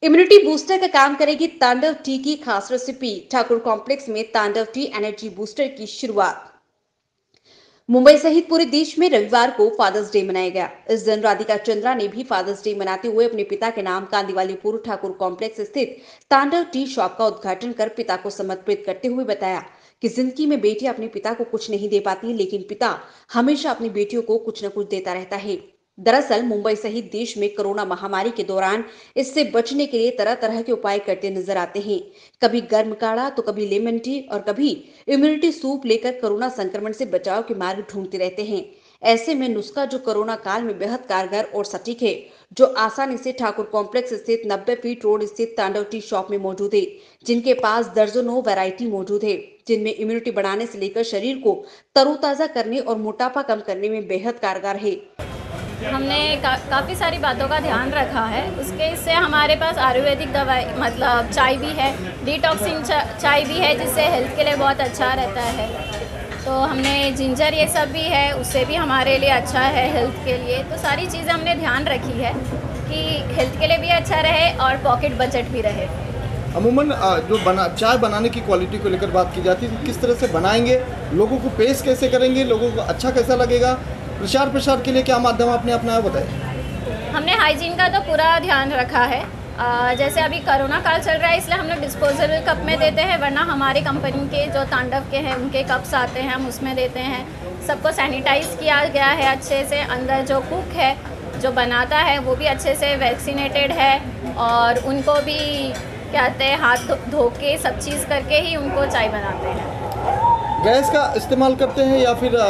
Immunity booster का काम करेगी तांडव टी की खास रेसिपी। ठाकुर कॉम्प्लेक्स में तांडव टी एनर्जी बूस्टर की शुरुआत। मुंबई सहित पूरे देश में रविवार को फादर्स डे मनाया गया। इस दिन राधिका चंद्रा ने भी फादर्स डे मनाते हुए अपने पिता के नाम कांदीवालीपुर ठाकुर कॉम्प्लेक्स स्थित तांडव टी शॉप का उद्घाटन कर पिता को समर्पित करते हुए बताया कि जिंदगी में बेटियां अपने पिता को कुछ नहीं दे पाती, लेकिन पिता हमेशा अपनी बेटियों को कुछ न कुछ देता रहता है। दरअसल मुंबई सहित देश में कोरोना महामारी के दौरान इससे बचने के लिए तरह तरह के उपाय करते नजर आते हैं। कभी गर्म काढ़ा तो कभी लेमन टी और कभी इम्यूनिटी सूप लेकर कोरोना संक्रमण से बचाव के मार्ग ढूंढते रहते हैं। ऐसे में नुस्खा जो कोरोना काल में बेहद कारगर और सटीक है, जो आसानी से ठाकुर कॉम्प्लेक्स स्थित 90 फीट रोड स्थित तांडव टी शॉप में मौजूद है, जिनके पास दर्जनों वैरायटी मौजूद है, जिनमें इम्यूनिटी बढ़ाने से लेकर शरीर को तरोताजा करने और मोटापा कम करने में बेहद कारगर है। हमने काफ़ी सारी बातों का ध्यान रखा है। उसके से हमारे पास आयुर्वेदिक दवाई मतलब चाय भी है, डिटॉक्सिंग चाय भी है, जिससे हेल्थ के लिए बहुत अच्छा रहता है। तो हमने जिंजर ये सब भी है, उससे भी हमारे लिए अच्छा है हेल्थ के लिए। तो सारी चीज़ें हमने ध्यान रखी है कि हेल्थ के लिए भी अच्छा रहे और पॉकेट बजट भी रहे। अमूमन जो चाय बनाने की क्वालिटी को लेकर बात की जाती है, किस तरह से बनाएंगे, लोगों को पेश कैसे करेंगे, लोगों को अच्छा कैसा लगेगा, प्रचार प्रसार के लिए क्या माध्यम आपने अपनाया, बताएं। हमने हाइजीन का तो पूरा ध्यान रखा है। जैसे अभी कोरोना काल चल रहा है, इसलिए हम लोग डिस्पोजेबल कप में देते हैं, वरना हमारी कंपनी के जो तांडव के हैं उनके कप्स आते हैं, हम उसमें देते हैं। सबको सैनिटाइज किया गया है अच्छे से। अंदर जो कुक है, जो बनाता है, वो भी अच्छे से वैक्सीनेटेड है और उनको भी कहते हैं हाथ धो के सब चीज़ करके ही उनको चाय बनाते हैं। गैस का इस्तेमाल करते हैं या फिर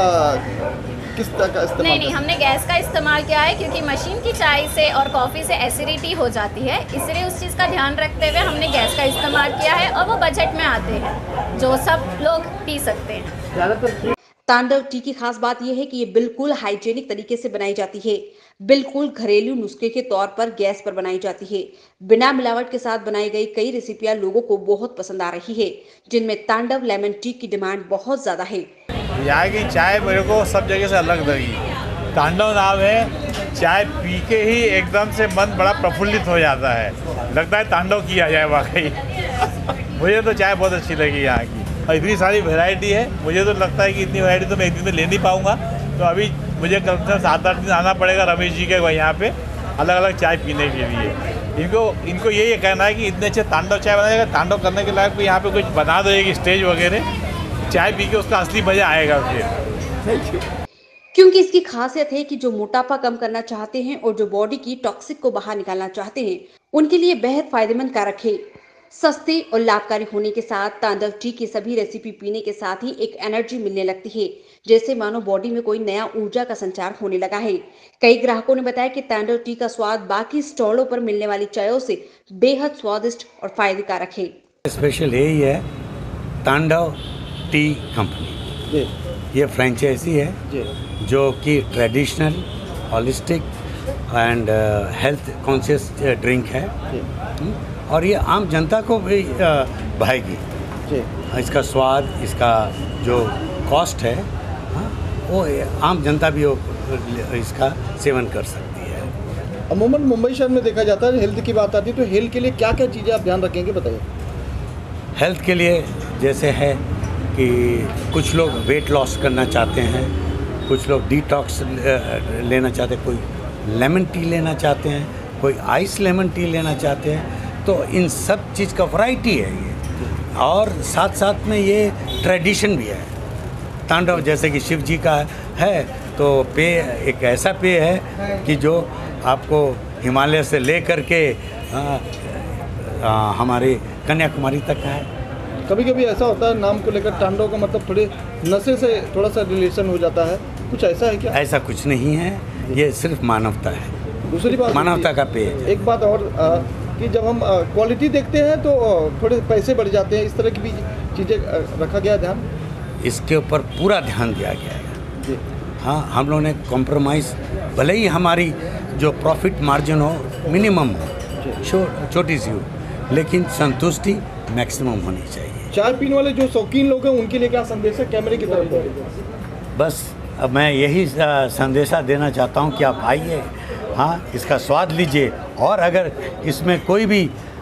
किस तरह का इस्तेमाल? नहीं, हमने गैस का इस्तेमाल किया है, क्योंकि मशीन की चाय से और कॉफ़ी से एसिडिटी हो जाती है, इसलिए उस चीज़ का ध्यान रखते हुए हमने गैस का इस्तेमाल किया है और वो बजट में आते हैं, जो सब लोग पी सकते हैं। ज़्यादातर तांडव टी की खास बात यह है कि ये बिल्कुल हाइजेनिक तरीके से बनाई जाती है, बिल्कुल घरेलू नुस्खे के तौर पर गैस पर बनाई जाती है। बिना मिलावट के साथ बनाई गई कई रेसिपियां लोगों को बहुत पसंद आ रही है, जिनमें तांडव लेमन टी की डिमांड बहुत ज्यादा है। यहाँ की चाय मेरे को सब जगह से अलग लगी। तांडव नाम है, चाय पी के ही एकदम से मन बड़ा प्रफुल्लित हो जाता है, लगता है तांडव किया जाए वाकई। मुझे तो चाय बहुत अच्छी लगी यहाँ की, और इतनी सारी वैरायटी है। मुझे तो लगता है कि इतनी वैरायटी तो मैं एक दिन में ले नहीं पाऊँगा, तो अभी मुझे कम से कम 7-8 दिन आना पड़ेगा रमेश जी के यहाँ पे अलग अलग चाय पीने के लिए। इनको यही कहना है कि इतने अच्छे तांडव चाय बनाएगा, तांडव करने के लायक कोई यहाँ पे कुछ बना दो एक स्टेज वगैरह, चाय पी के उसका असली मजा आएगा फिर। क्योंकि इसकी खासियत है कि जो मोटापा कम करना चाहते हैं और जो बॉडी की टॉक्सिक को बाहर निकालना चाहते हैं, उनके लिए बेहद फायदेमंद कारक है। सस्ते और लाभकारी होने के साथ तांडव टी की सभी रेसिपी पीने के साथ ही एक एनर्जी मिलने लगती है, जैसे मानो बॉडी में कोई नया ऊर्जा का संचार होने लगा है। कई ग्राहकों ने बताया कि तांडव टी का स्वाद बाकी स्टॉलों पर मिलने वाली चायों से बेहद स्वादिष्ट और फायदेकारक है। स्पेशल यही है, तांडव टी कंपनी ये फ्रेंचाइजी है जो कि traditional, holistic and health conscious drink है, और ये आम जनता को भी भाएगी। इसका स्वाद, इसका जो कॉस्ट है, वो आम जनता भी इसका सेवन कर सकती है। अमूमन मुंबई शहर में देखा जाता है, हेल्थ की बात आती है तो हेल्थ के लिए क्या क्या चीज़ें आप ध्यान रखेंगे, बताइए। हेल्थ के लिए जैसे है कि कुछ लोग वेट लॉस करना चाहते हैं, कुछ लोग डिटॉक्स लेना चाहते हैं, कोई लेमन टी लेना चाहते हैं, कोई आइस लेमन टी लेना चाहते हैं। तो इन सब चीज़ का वैरायटी है ये, और साथ साथ में ये ट्रेडिशन भी है। तांडव जैसे कि शिव जी का है, तो पेय एक ऐसा पेय है कि जो आपको हिमालय से ले कर के हमारे कन्याकुमारी तक का है। कभी कभी ऐसा होता है नाम को लेकर तांडव का मतलब थोड़े नशे से थोड़ा सा रिलेशन हो जाता है, कुछ ऐसा है क्या? ऐसा कुछ नहीं है, ये सिर्फ मानवता है। दूसरी बात, मानवता का पेय है। एक बात और कि जब हम क्वालिटी देखते हैं तो थोड़े पैसे बढ़ जाते हैं, इस तरह की भी चीज़ें रखा गया ध्यान? इसके ऊपर पूरा ध्यान दिया गया है। हाँ, हम लोगों ने कॉम्प्रोमाइज़, भले ही हमारी जो प्रॉफिट मार्जिन हो मिनिमम हो, छोटी सी हो, लेकिन संतुष्टि मैक्सिमम होनी चाहिए। चाय पीने वाले जो शौकीन लोग हैं उनके लिए क्या संदेश है कैमरे की तरफ? बस अब मैं यही संदेशा देना चाहता हूँ कि आप आइए, हाँ, इसका स्वाद लीजिए, और अगर इसमें कोई भी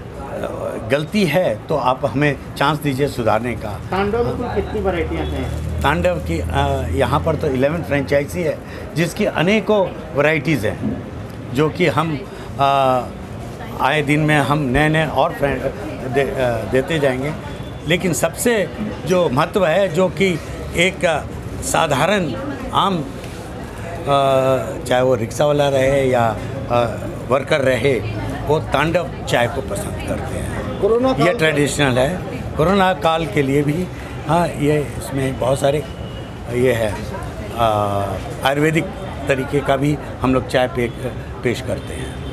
गलती है तो आप हमें चांस दीजिए सुधारने का। तांडव में कुल कितनी वैरायटियाँ हैं? तांडव की यहाँ पर तो 11 फ्रेंचाइजी है जिसकी अनेकों वैरायटीज़ हैं, जो कि हम आए दिन में हम नए नए और देते जाएंगे। लेकिन सबसे जो महत्व है, जो कि एक साधारण आम चाहे वो रिक्शा वाला रहे या वर्कर रहे, वो तांडव चाय को पसंद करते हैं। कोरोना ये ट्रेडिशनल है। कोरोना काल के लिए भी हाँ, ये इसमें बहुत सारे ये है आयुर्वेदिक तरीके का भी हम लोग चाय पेश करते हैं।